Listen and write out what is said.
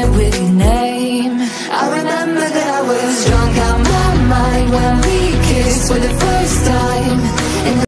with your name. I remember that I was drunk out my mind when we kissed for the first time.